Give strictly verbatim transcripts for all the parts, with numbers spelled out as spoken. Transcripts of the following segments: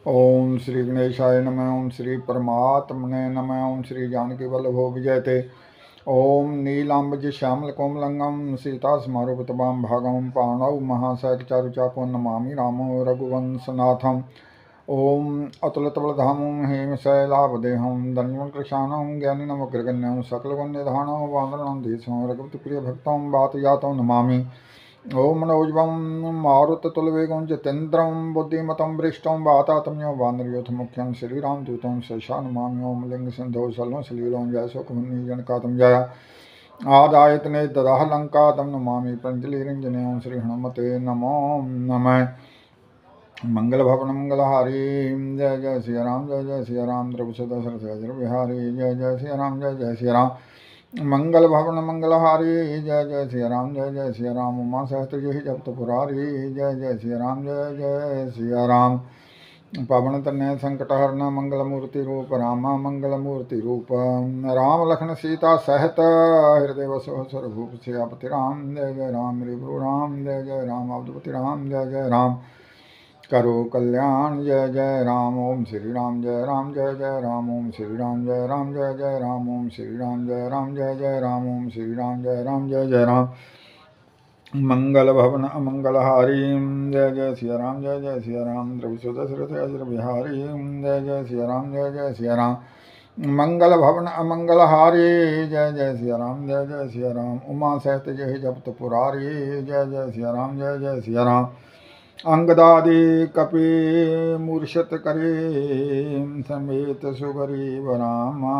ओम श्री गणेशाय नमः। ओम श्री परमात्मने नमः। ओम श्री जानकी वल्लभो विजयते। ओम नीलांबज श्यामल कोमलंगम सीता स्मारूपतवाम भागम पाणौ महाशैल चारुचापो नमामि रामो रघुवंशनाथम। ओम अतुलतबलधामं हेमशैलावदेहं धन्वंकृशानं ज्ञानिनमग्रगण्यं सकलगुण्यधानं वानरं धीशं रघुपतिप्रियभक्तं वातजातं नमामि। ओम मनोजवं मारुततुल्यवेगं जितेन्द्रं बुद्धिमतं वरिष्ठं वातात्म्यं वानरयोथमुख्यं श्रीरामदूतं शशा नमामि। ओम लिंगसिन्धौ सल्लं सलीलं जयशोकमुनि जनकातं जय आदायतने ददाह लंका तम नमामि पंचलीरंजने। ओम श्री हनुमते नमो नमः। मंगल भवन मंगलहारी जय जय सिया राम जय जय सिया राम द्रवसुद सरसर बिहारी जय जय सिया राम जय जय सिया राम। मंगल भवन मंगलहारी जय जय सिया राम जय जय सिया राम। उमा सहस्त्र जय जपत पुरारी जय जय सिया राम जय जय सिया राम। पवन तनय संकट हरण मंगल मूर्ति रूप रामा मंगल मूर्ति रूप राम लखन सीता सहित हृदय वसो स्वरूप सियापति राम जय जय राम रिभु राम जय जय राम अवधूपति राम जय जय राम करो कल्याण जय जय राम। ओम श्री राम जय राम जय जय राम। ओम श्री राम जय राम जय जय राम। ओम श्री राम जय राम जय जय राम। ओम श्री राम जय राम जय जय राम। मंगल भवन अमंगलहारी जय जय सिया राम जय जय सिया राम द्रवसुद सरसर अजर बिहारी जय जय सिया राम जय जय सिया राम। मंगल भवन अमंगलहारी जय जय सिया राम जय जय सिया राम। उमा सहित जय जपत पुरारी जय जय सिया राम जय जय सिया राम। अंगदादि कपि मूर्छत करे समेत सुगरीव रामा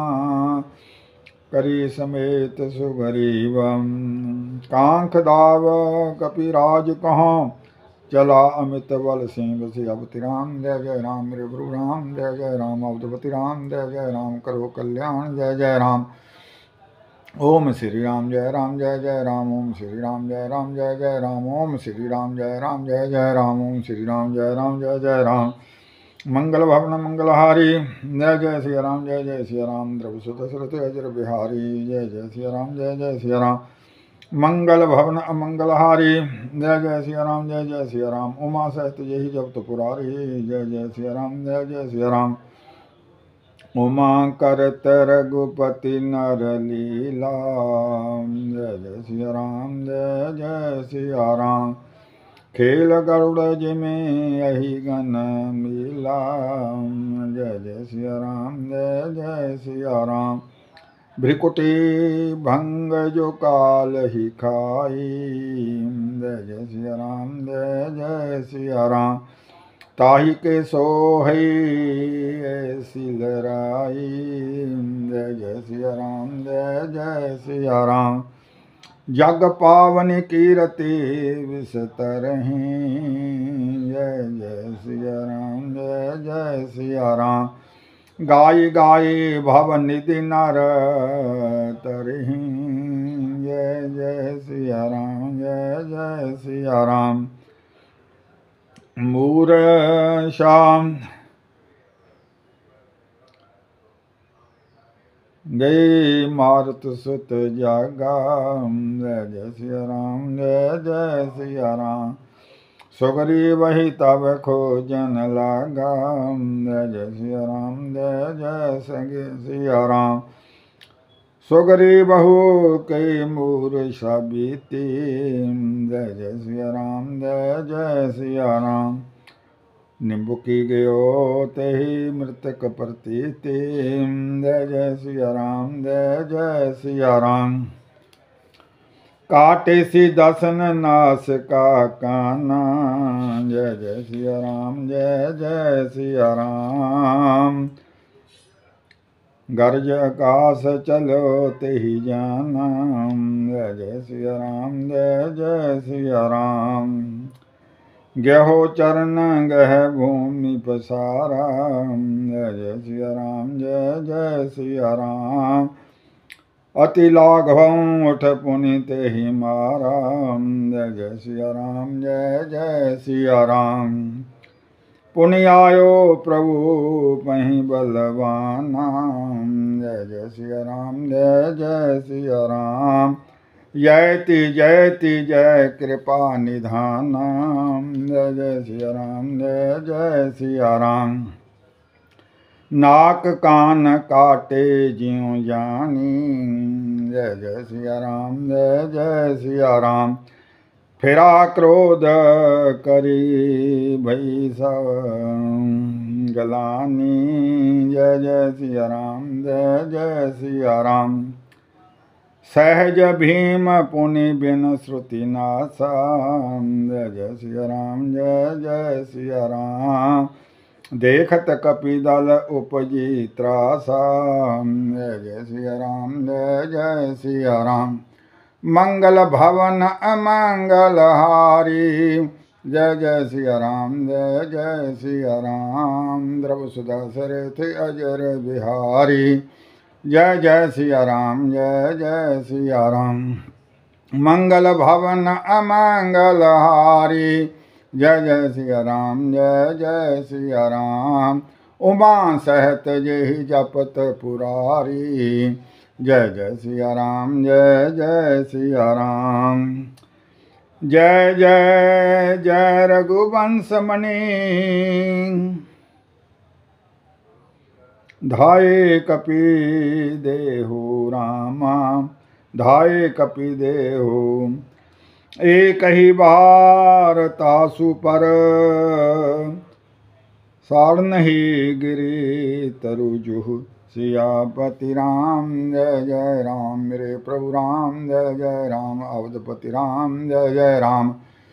करी समेत सुगरीव कांख दाव कपिराज कहाँ चला अमित बल सिंह सियापति राम जय जय राम रिभु राम जय जय राम अवधूपति राम जय जय राम करो कल्याण जय जय राम। ओम श्री राम जय राम जय जय राम। ओम श्री राम जय राम जय जय राम। ओम श्री राम जय राम जय जय राम। ओम श्री राम जय राम जय जय राम। मंगल भवन मंगलहारी जय जय सिया राम जय जय सिया राम द्रवसुद सरसर अजर बिहारी जय जय सिया राम जय जय सिया राम। मंगल भवन अमंगलहारी जय जय सिया राम जय जय सिया राम। उमा सहित जय जपत पुरारी जय जय सिया राम जय जय सिया राम। उमा करत रघुपति नर लीला जय जय सिया राम जय जय सिया राम। खेल गरुड़ जिमे यही गन मिला जय जय सिया राम जय जय सिया राम। भ्रिकुटी भंग जो काल ही खाई जय जय सिया राम जय जय सिया राम। ताहि के सोहै ऐसी लड़ाई जय जय सिया राम जय जय सिया राम। जग पावन कीरति विस्तरहि जय जय सिया राम जय जय सिया राम। गाय गाय भव निधि नर तरहि जय जय सिया राम जय जय सिया राम। मूरशाम गई मारुत सुत जागा जय जय सिया राम जय जय सिया राम। सुगरी वही तब खोजन लागा जय जय सिया राम जय जय सिया राम। सुगरी बहु कई मूर्छा बीती जय जय सिया राम जय जय सिया राम। निम्बुकी गयो तेहि मृतक प्रतीति जय जय सिया राम जय जय सिया राम। काटे सी दसन नास का काना जय जय सिया राम जय जय सिया राम। गर्ज आकाश चलो तेहि जाना जय जय सिया राम जय जय सिया राम। गहो चरण गह भूमि पसारा जय जय सिया राम जय जय सिया राम। अति लाघवं उठ पुनि तेहि मारा जय जय सिया राम जय जय सिया राम। पुनि आयो प्रभु पहि बलवाना जय जय सिया राम जय जय सिया राम। जयति जयति जय कृपा निधान। जय जय सिया राम, जय जय सिया राम। नाक कान काटे ज्यों जानी। जय जय सिया राम, जय जय सिया राम। फिरा क्रोध करी भई सब गलानी। जय जय सिया राम, जय जय सिया राम। सहज भीम पुनि बिन श्रुति नासा। जय जय सिया राम, जय जय सिया राम। देखत कपिदल उपजी त्रासा। जय जय सिया राम, जय जय सिया राम। मंगल भवन अमंगल हारी। जय जय सिया राम, जय जय सिया राम। द्रव सुधा सरथ अजर बिहारी। जय जय सिया राम, जय जय सिया राम। मंगल भवन अमंगल हारी। जय जय सिया राम, जय जय सिया राम। उमा सहत जेहि जपत पुरारी। जय जय सिया राम, जय जय सिया राम। जय जय जय रघुवंश मणि। धाये कपि देहु रामा। धाये कपि देहु एक ही बार तासु पर। सारनहि गिरि तरुजुहु सियापति राम। जय जय राम मेरे प्रभु राम। जय जय राम अवधपति राम। जय जय राम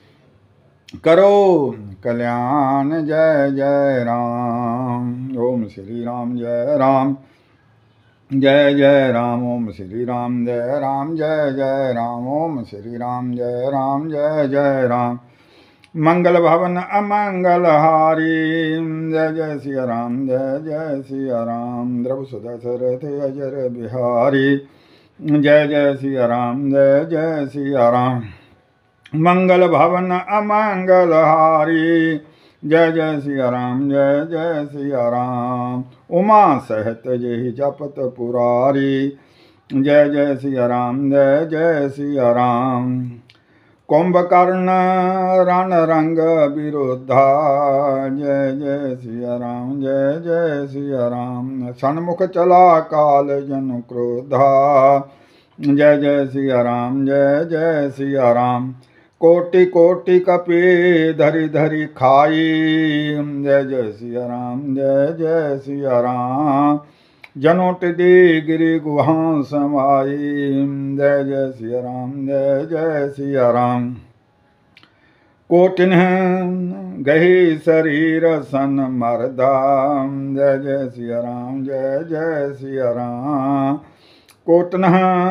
करो कल्याण। जय जय राम। ओम श्री राम जय राम, जय जय राम। ओम श्री राम जय राम, जय जय राम। ओम श्री राम जय राम, जय जय राम। मंगल भवन अमंगल हारी। जय जय सिया राम, जय जय सिया राम। द्रव सुधा सरथ अजर बिहारी। जय जय सिया राम, जय जय सिया राम। मंगल भवन अमंगल हारी। जय जय सिया राम, जय जय सिया राम। उमा सहत जेहि जपत पुरारी। जय जय सिया राम, जय जय सिया राम। कुंभकर्ण रण रंग विरोधा। जय जय सिया राम, जय जय सिया राम। सन्मुख चला काल जनु क्रोधा। जय जय सिया राम, जय जय सिया राम। कोटि कोटि कपि धरि धरि खाई। जय जय सिया राम, जय जय सिया राम। जनोट दी गिरि गुहा समाई। जय जय सिया राम, जय जय सिया राम। कोटिन गही शरीर सन मरदा। जय जय सिया राम, जय जय सिया राम। कोटन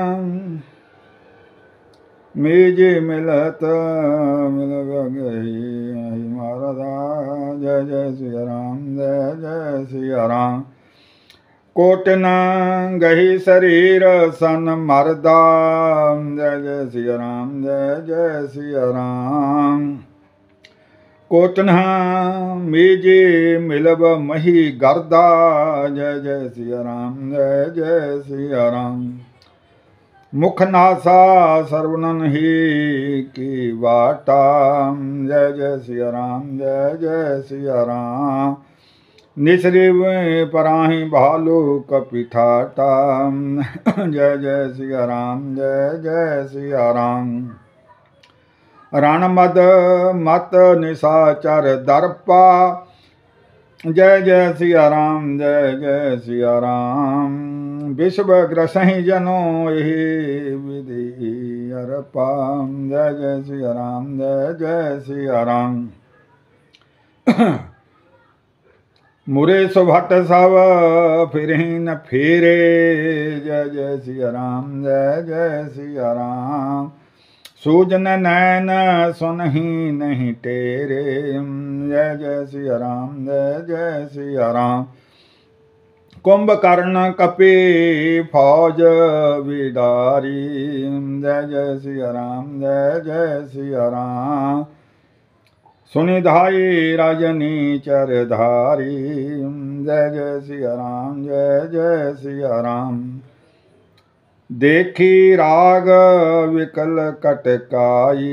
मेजे मिलत मिल गई मरदा। जय जय सिया राम, जय जय सिया राम। कोटन गही शरीर सन मरदा। जय जय सिया राम, जय जय सिया राम। कोटन मेजे मिलब मही गर्दा। जय जय सिया राम, जय जय सिया राम। मुख नासा सर्वनन ही की वाटा। जय जय सिया राम, जय जय सिया राम। निसरिव पराही भालू कपिठाटा। जय जय सिया राम, जय जय सिया राम। रण मद मत निशाचर दर्पा। जय जय सिया राम, जय जय सिया राम। विश्व ग्रसहि जनो यही विधि अरपा। जय जय सिया राम, जय जय सिया राम। मुरे सुभट सब फिरहि न फेरे। जय जय सिया राम, जय जय सिया राम। सूजन नैन सुनहि नहीं टेरे। जय जय सिया राम, जय जय सिया राम। कुंभकर्ण कपि फौज बिडारी। जय जय सिया राम, जय जय सिया राम। सुनिधाई राजनी चरधारी। जय जय सिया राम, जय जय सिया राम। देखी राग विकल कटकाई।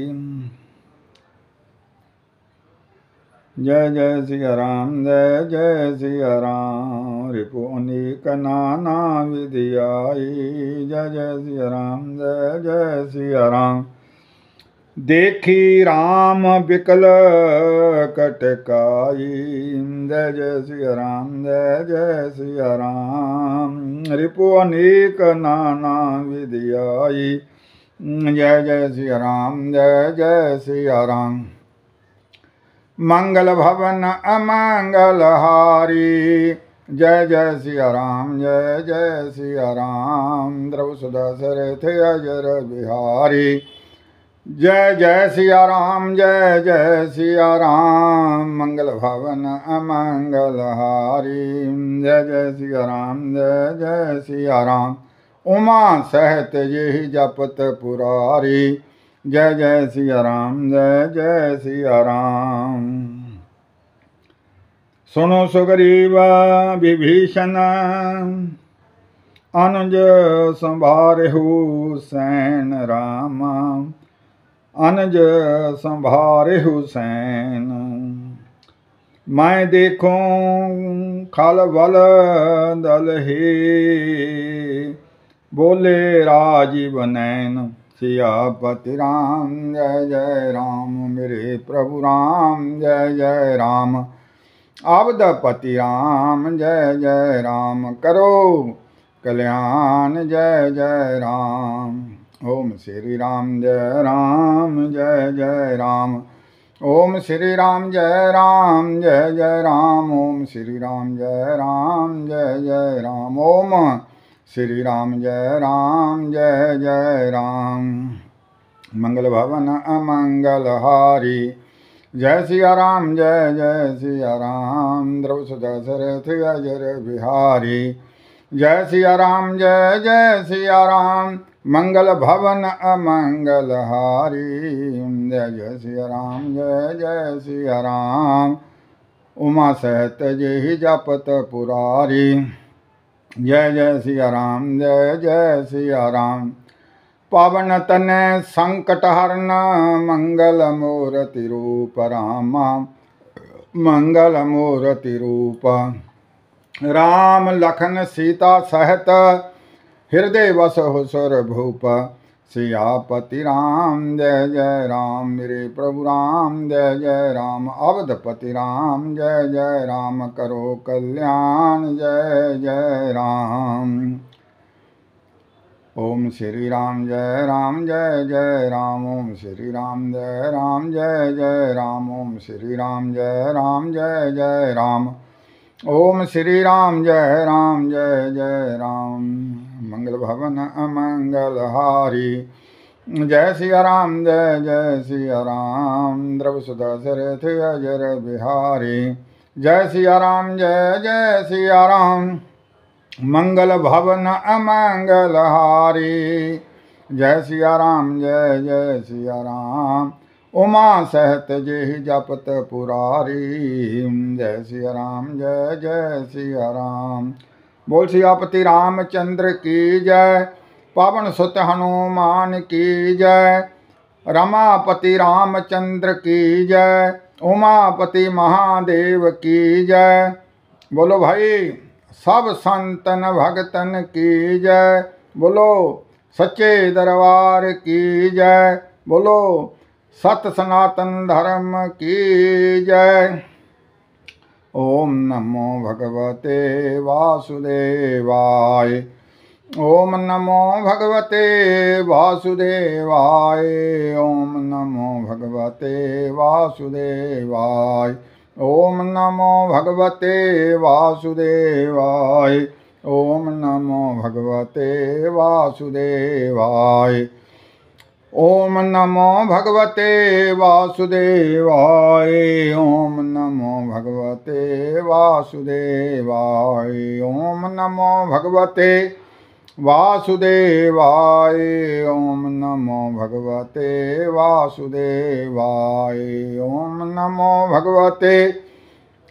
जय जय सिया राम, जय जय सिया राम। रिपु अनेक नाना विधियाई। जय जय सिया राम, जय जय सिया राम। देखी राम विकल कटकाई। जय जय सिया राम, जय जय सिया राम। रिपु अनेक नाना विधियाई। जय जय सिया राम, जय जय सिया राम। मंगल भवन अमंगल हारी। जय जय सिया राम, जय जय सिया राम। द्रव सुधा सरथ अजर बिहारी। जय जय सिया राम, जय जय सिया राम। मंगल भवन अमंगल हारी। जय जय सिया राम, जय जय सिया राम। उमा सहत यही जपत पुरारी। जय जय सिया राम, जय जय सिया राम। सुनो सुग्रीव विभीषण अनुज संभारहु सैन राम। अनुज संभारहु सैन। मैं देखूं खल बल दल हे। बोले राजीव नैन सियापति राम। जय जय राम मेरे प्रभु राम। जय जय राम अवधपति राम। जय जय राम करो कल्याण। जय जय राम। ओम श्री राम जय राम, जय जय राम। ओम श्री राम जय राम, जय जय राम। ओम श्री राम जय राम, जय जय राम। ओम श्री राम जय राम, जय जय राम। मंगल भवन अमंगल हारी। जय सिया राम, जय जय सिया राम। द्रव सुधा सरथ अजर बिहारी। जय सिया राम, जय जय सिया राम। मंगल भवन अमंगल हारी। जय जय सिया राम, जय जय सिया राम। उमा सहत जेहि जपत पुरारी। जय जय सिया राम, जय जय सिया राम। पावन तनय संकट हरन मंगल मूर्ति रूप रामा। मंगल मूर्ति रूप राम लखन सीता सहत। हृदय वसहु सुर भूप। सियापति राम जय जय राम मेरे प्रभु राम। जय जय राम अवधपति राम। जय जय राम करो कल्याण। जय जय राम। ओम श्री राम जय राम, जय जय राम। ओम श्री राम जय राम, जय जय राम। ओम श्री राम जय राम, जय जय राम। ओम श्री राम जय राम, जय जय राम। मंगल भवन अमंगल हारी। जय सिया राम, जय जय सिया राम। द्रव सुधा सरथ अजर बिहारी। जय सिया राम, जय जय सिया राम। मंगल भवन अमंगल हारी। जय सिया राम, जय जय सिया राम। उमा सहत जेहि जपत पुरारी। जय सिया राम, जय जय सिया राम। बोल सियापति रामचंद्र की जय। पावन सुत हनुमान की जय। रमापति रामचंद्र की जय। उमापति महादेव की जय। बोलो भाई सब संतन भगतन की जय। बोलो सच्चे दरबार की जय। बोलो सत सनातन धर्म की जय। ओम नमो भगवते वासुदेवाय। ओम नमो भगवते वासुदेवाय। ओम नमो भगवते वासुदेवाय। ओम नमो भगवते वासुदेवाय। ओम नमो भगवते वासुदेवाय। ओम नमो भगवते वासुदेवाय। ओम नमो भगवते वासुदेवाय। ओम नमो भगवते वासुदेवाय। ओम नमो भगवते वासुदेवाय। ओम नमो भगवते